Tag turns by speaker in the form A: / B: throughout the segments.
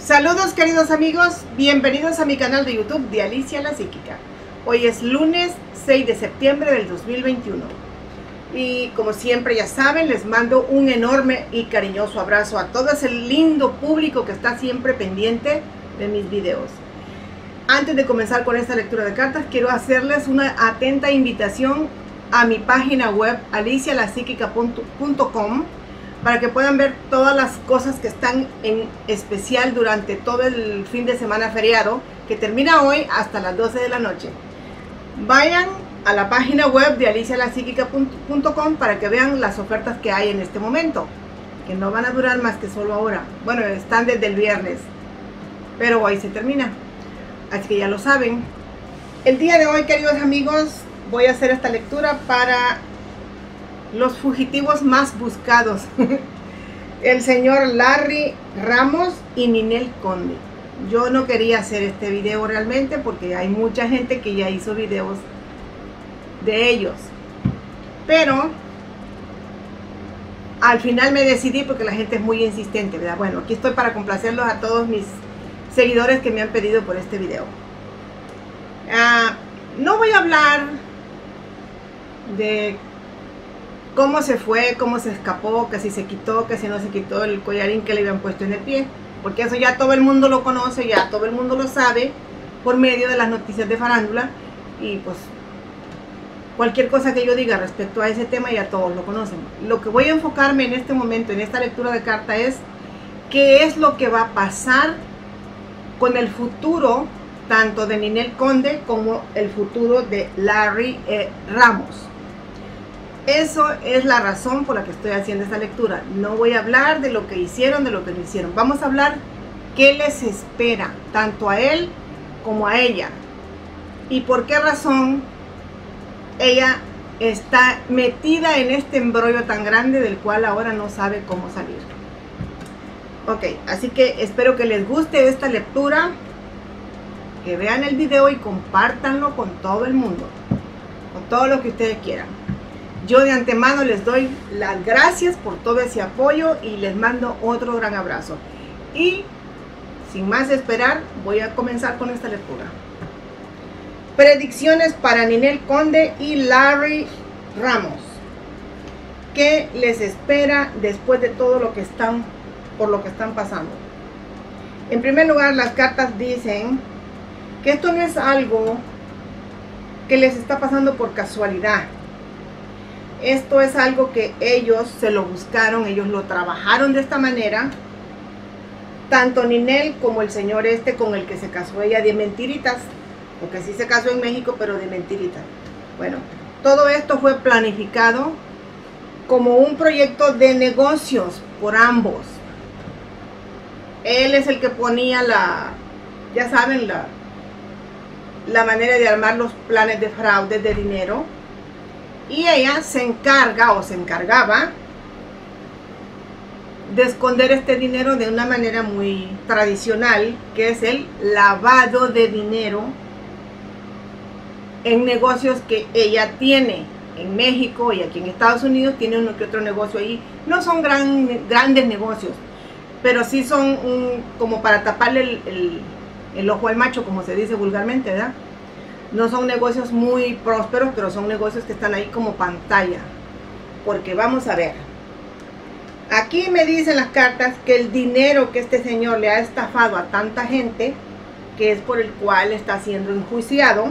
A: Saludos queridos amigos, bienvenidos a mi canal de YouTube de Alicia la Psíquica. Hoy es lunes 6 de septiembre del 2021 y como siempre ya saben, les mando un enorme y cariñoso abrazo a todo ese lindo público que está siempre pendiente de mis videos. Antes de comenzar con esta lectura de cartas, quiero hacerles una atenta invitación a mi página web alicialapsiquica.com para que puedan ver todas las cosas que están en especial durante todo el fin de semana feriado, que termina hoy hasta las 12 de la noche. Vayan a la página web de alicialapsiquica.com para que vean las ofertas que hay en este momento, que no van a durar más que solo ahora. Bueno, están desde el viernes, pero hoy se termina, así que ya lo saben. El día de hoy, queridos amigos, voy a hacer esta lectura para los fugitivos más buscados, el señor Larry Ramos y Ninel Conde. Yo no quería hacer este video realmente porque hay mucha gente que ya hizo videos de ellos, pero al final me decidí porque la gente es muy insistente, ¿verdad? Bueno, aquí estoy para complacerlos a todos mis seguidores que me han pedido por este video. No voy a hablar de cómo se fue, cómo se escapó, que si se quitó, que si no se quitó el collarín que le habían puesto en el pie, porque eso ya todo el mundo lo conoce, ya todo el mundo lo sabe por medio de las noticias de farándula, y pues cualquier cosa que yo diga respecto a ese tema ya todos lo conocen. Lo que voy a enfocarme en este momento, en esta lectura de carta, es qué es lo que va a pasar con el futuro tanto de Ninel Conde como el futuro de Larry Ramos. Eso es la razón por la que estoy haciendo esta lectura. No voy a hablar de lo que hicieron, de lo que no hicieron. Vamos a hablar qué les espera, tanto a él como a ella. Y por qué razón ella está metida en este embrollo tan grande del cual ahora no sabe cómo salir. Ok, así que espero que les guste esta lectura, que vean el video y compártanlo con todo el mundo, con todo lo que ustedes quieran. Yo de antemano les doy las gracias por todo ese apoyo y les mando otro gran abrazo. Y sin más esperar, voy a comenzar con esta lectura. Predicciones para Ninel Conde y Larry Ramos. ¿Qué les espera después de todo lo que están, por lo que están pasando? En primer lugar, las cartas dicen que esto no es algo que les está pasando por casualidad. Esto es algo que ellos se lo buscaron, ellos lo trabajaron de esta manera. Tanto Ninel como el señor este con el que se casó ella de mentiritas, porque sí se casó en México, pero de mentiritas. Bueno, todo esto fue planificado como un proyecto de negocios por ambos. Él es el que ponía ya saben, la manera de armar los planes de fraude de dinero. Y ella se encarga o se encargaba de esconder este dinero de una manera muy tradicional, que es el lavado de dinero en negocios que ella tiene en México y aquí en Estados Unidos. Tiene uno que otro negocio ahí. No son grandes negocios, pero sí son como para taparle el ojo al macho, como se dice vulgarmente, ¿verdad? No son negocios muy prósperos, pero son negocios que están ahí como pantalla. Porque vamos a ver. Aquí me dicen las cartas que el dinero que este señor le ha estafado a tanta gente, que es por el cual está siendo enjuiciado.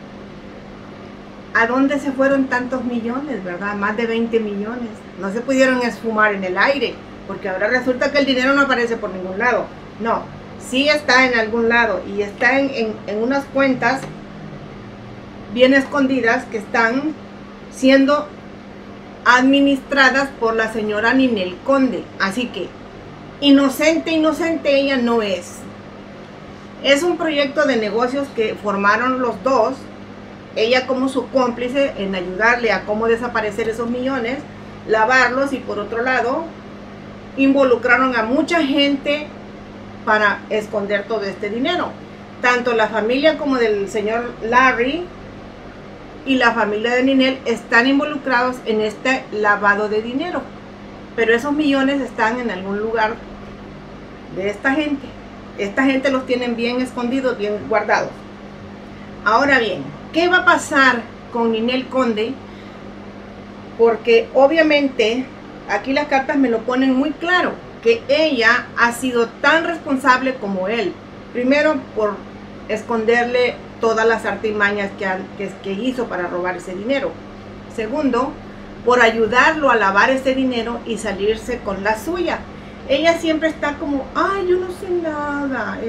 A: ¿A dónde se fueron tantos millones, verdad? Más de 20 millones. No se pudieron esfumar en el aire, porque ahora resulta que el dinero no aparece por ningún lado. No, sí está en algún lado y está en unas cuentas bien escondidas que están siendo administradas por la señora Ninel Conde. Así que inocente ella no es. Es un proyecto de negocios que formaron los dos, ella como su cómplice en ayudarle a cómo desaparecer esos millones, lavarlos, y por otro lado involucraron a mucha gente para esconder todo este dinero. Tanto la familia como del señor Larry y la familia de Ninel están involucrados en este lavado de dinero, pero esos millones están en algún lugar de esta gente. Esta gente los tienen bien escondidos, bien guardados. Ahora bien, ¿qué va a pasar con Ninel Conde? Porque obviamente aquí las cartas me lo ponen muy claro, que ella ha sido tan responsable como él. Primero, por esconderle todas las artimañas que hizo para robar ese dinero. Segundo, por ayudarlo a lavar ese dinero y salirse con la suya. Ella siempre está como, ay, yo no sé nada,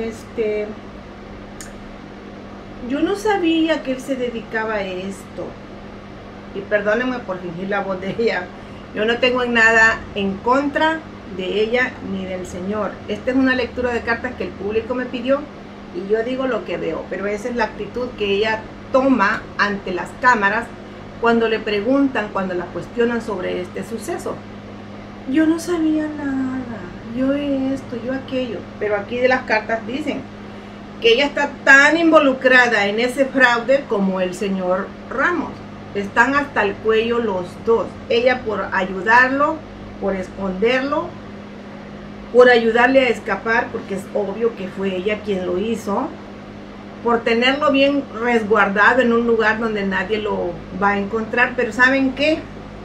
A: yo no sabía que él se dedicaba a esto. Y perdónenme por fingir la voz de ella, yo no tengo nada en contra de ella ni del señor. Esta es una lectura de cartas que el público me pidió y yo digo lo que veo, pero esa es la actitud que ella toma ante las cámaras cuando le preguntan, cuando la cuestionan sobre este suceso. Yo no sabía nada, yo esto, yo aquello, pero aquí de las cartas dicen que ella está tan involucrada en ese fraude como el señor Ramos. Están hasta el cuello los dos. Ella por ayudarlo, por esconderlo, por ayudarle a escapar, porque es obvio que fue ella quien lo hizo, por tenerlo bien resguardado en un lugar donde nadie lo va a encontrar. Pero ¿saben qué?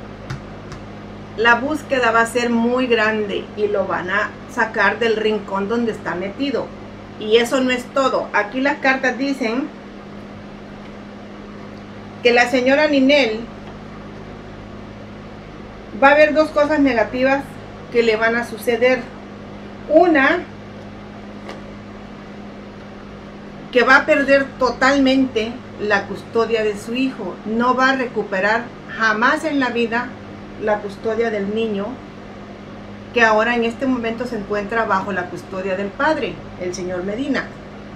A: La búsqueda va a ser muy grande y lo van a sacar del rincón donde está metido. Y eso no es todo. Aquí las cartas dicen que la señora Ninel va a haber dos cosas negativas que le van a suceder. Una, que va a perder totalmente la custodia de su hijo. No va a recuperar jamás en la vida la custodia del niño, que ahora en este momento se encuentra bajo la custodia del padre, el señor Medina.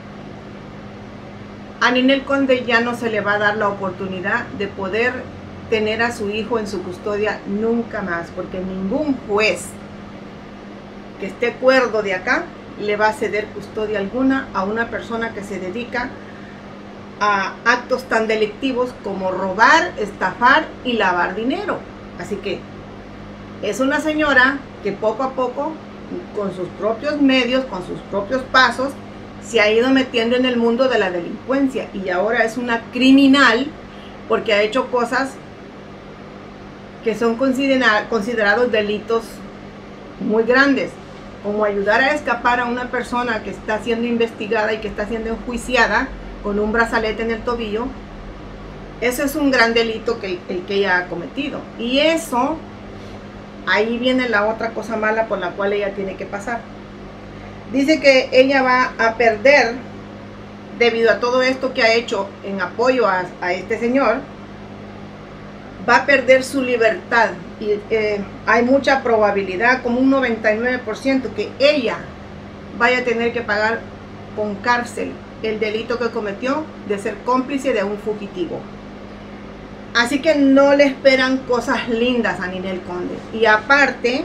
A: A Ninel Conde ya no se le va a dar la oportunidad de poder tener a su hijo en su custodia nunca más, porque ningún juez que esté cuerdo de acá le va a ceder custodia alguna a una persona que se dedica a actos tan delictivos como robar, estafar y lavar dinero. Así que es una señora que poco a poco, con sus propios medios, con sus propios pasos, se ha ido metiendo en el mundo de la delincuencia y ahora es una criminal porque ha hecho cosas que son considerados delitos muy grandes, como ayudar a escapar a una persona que está siendo investigada y que está siendo enjuiciada con un brazalete en el tobillo. Eso es un gran delito el que ella ha cometido, y eso, ahí viene la otra cosa mala por la cual ella tiene que pasar. Dice que ella va a perder, debido a todo esto que ha hecho en apoyo a este señor, va a perder su libertad. Y hay mucha probabilidad, como un 99%, que ella vaya a tener que pagar con cárcel el delito que cometió de ser cómplice de un fugitivo. Así que no le esperan cosas lindas a Ninel Conde. Y aparte,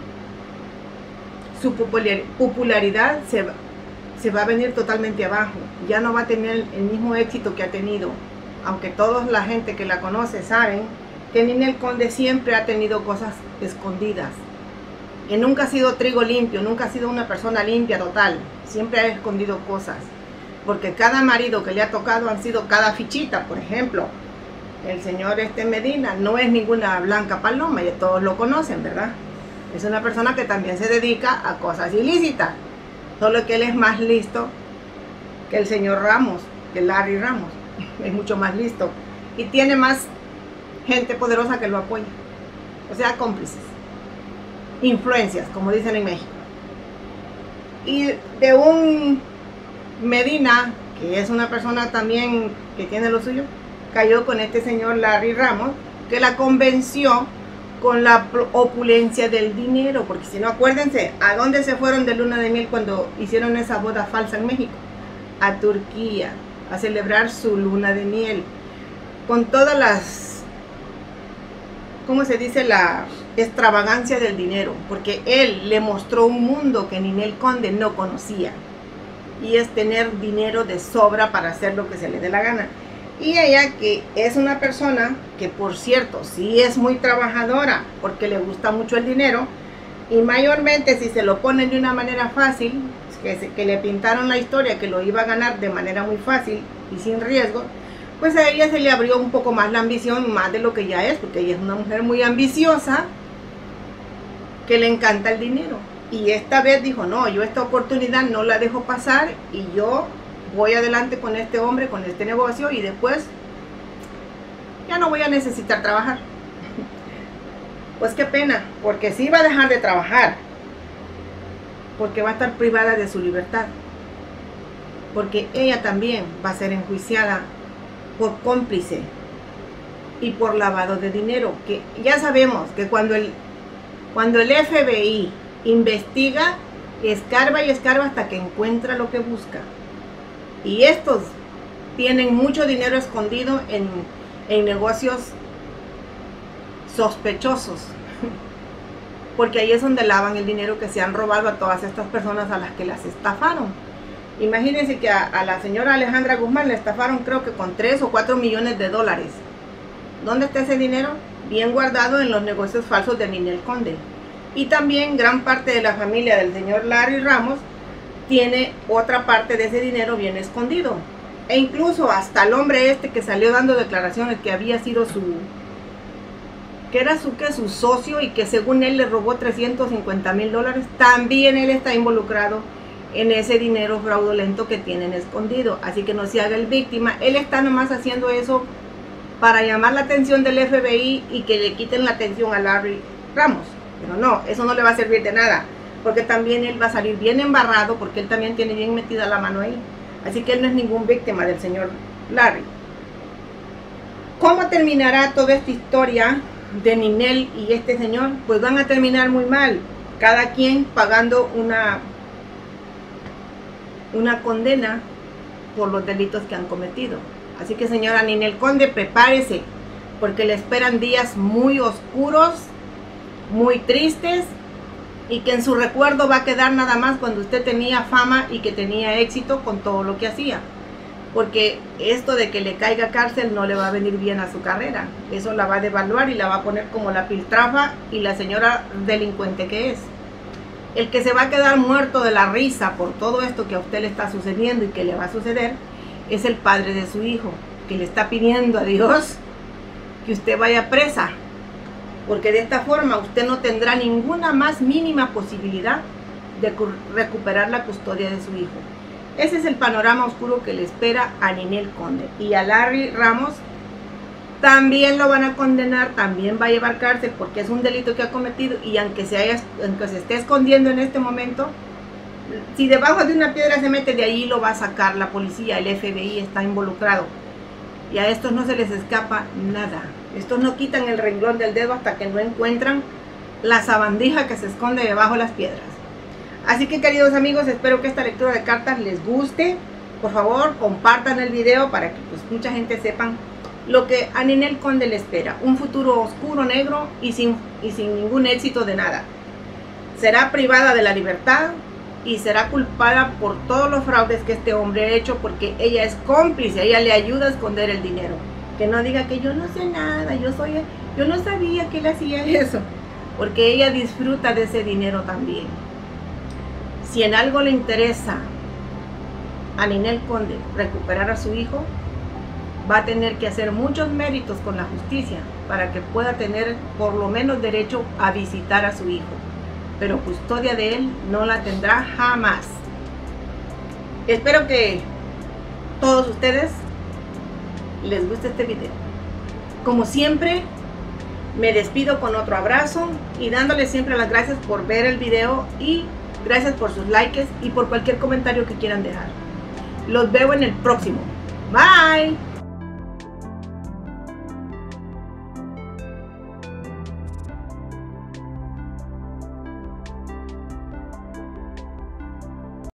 A: su popularidad se va a venir totalmente abajo. Ya no va a tener el mismo éxito que ha tenido. Aunque toda la gente que la conoce saben que Ninel Conde siempre ha tenido cosas escondidas. Y nunca ha sido trigo limpio, nunca ha sido una persona limpia total. Siempre ha escondido cosas. Porque cada marido que le ha tocado han sido cada fichita. Por ejemplo, el señor Medina no es ninguna blanca paloma, y todos lo conocen, ¿verdad? Es una persona que también se dedica a cosas ilícitas. Solo que él es más listo que el señor Ramos, que Larry Ramos. Es mucho más listo. Y tiene más gente poderosa que lo apoya. O sea, cómplices. Influencias, como dicen en México. Y de un Medina, que es una persona también que tiene lo suyo, cayó con este señor Larry Ramos, que la convenció con la opulencia del dinero. Porque si no, acuérdense, ¿a dónde se fueron de luna de miel cuando hicieron esa boda falsa en México? A Turquía, a celebrar su luna de miel, con todas las, ¿cómo se dice?, la extravagancia del dinero, porque él le mostró un mundo que Ninel Conde no conocía, y es tener dinero de sobra para hacer lo que se le dé la gana. Y ella, que es una persona que, por cierto, sí es muy trabajadora, porque le gusta mucho el dinero, y mayormente si se lo ponen de una manera fácil, que le pintaron la historia que lo iba a ganar de manera muy fácil y sin riesgo, pues a ella se le abrió un poco más la ambición, más de lo que ya es, porque ella es una mujer muy ambiciosa, que le encanta el dinero. Y esta vez dijo, no, yo esta oportunidad no la dejo pasar y yo voy adelante con este hombre, con este negocio, y después ya no voy a necesitar trabajar. Pues qué pena, porque sí va a dejar de trabajar, porque va a estar privada de su libertad, porque ella también va a ser enjuiciada por cómplice y por lavado de dinero, que ya sabemos que cuando el FBI investiga, escarba y escarba hasta que encuentra lo que busca. Y estos tienen mucho dinero escondido en negocios sospechosos, porque ahí es donde lavan el dinero que se han robado a todas estas personas a las que las estafaron. Imagínense que a la señora Alejandra Guzmán le estafaron, creo que con 3 o 4 millones de dólares. ¿Dónde está ese dinero? Bien guardado en los negocios falsos de Ninel Conde. Y también gran parte de la familia del señor Larry Ramos tiene otra parte de ese dinero bien escondido. E incluso hasta el hombre este que salió dando declaraciones que había sido su socio y que según él le robó 350,000 dólares, también él está involucrado en ese dinero fraudulento que tienen escondido. Así que no se haga el víctima. Él está nomás haciendo eso para llamar la atención del FBI y que le quiten la atención a Larry Ramos. Pero no, eso no le va a servir de nada, porque también él va a salir bien embarrado, porque él también tiene bien metida la mano ahí. Así que él no es ningún víctima del señor Larry. ¿Cómo terminará toda esta historia de Ninel y este señor? Pues van a terminar muy mal, cada quien pagando una condena por los delitos que han cometido. Así que señora Ninel Conde, prepárese, porque le esperan días muy oscuros, muy tristes, y que en su recuerdo va a quedar nada más cuando usted tenía fama y que tenía éxito con todo lo que hacía. Porque esto de que le caiga cárcel no le va a venir bien a su carrera. Eso la va a devaluar y la va a poner como la piltrafa y la señora delincuente que es. El que se va a quedar muerto de la risa por todo esto que a usted le está sucediendo y que le va a suceder es el padre de su hijo, que le está pidiendo a Dios que usted vaya presa, porque de esta forma usted no tendrá ninguna más mínima posibilidad de recuperar la custodia de su hijo. Ese es el panorama oscuro que le espera a Ninel Conde. Y a Larry Ramos también lo van a condenar, también va a llevar cárcel porque es un delito que ha cometido, y aunque se esté escondiendo en este momento, si debajo de una piedra se mete, de ahí lo va a sacar la policía, el FBI está involucrado. Y a estos no se les escapa nada. Estos no quitan el renglón del dedo hasta que no encuentran la sabandija que se esconde debajo de las piedras. Así que, queridos amigos, espero que esta lectura de cartas les guste. Por favor, compartan el video para que pues mucha gente sepan lo que a Ninel Conde le espera. Un futuro oscuro, negro y sin ningún éxito de nada. Será privada de la libertad y será culpada por todos los fraudes que este hombre ha hecho, porque ella es cómplice, ella le ayuda a esconder el dinero. Que no diga que yo no sé nada, yo no sabía que él hacía eso, porque ella disfruta de ese dinero también. Si en algo le interesa a Ninel Conde recuperar a su hijo, va a tener que hacer muchos méritos con la justicia para que pueda tener por lo menos derecho a visitar a su hijo. Pero custodia de él no la tendrá jamás. Espero que todos ustedes les guste este video. Como siempre, me despido con otro abrazo y dándoles siempre las gracias por ver el video, y gracias por sus likes y por cualquier comentario que quieran dejar. Los veo en el próximo. Bye.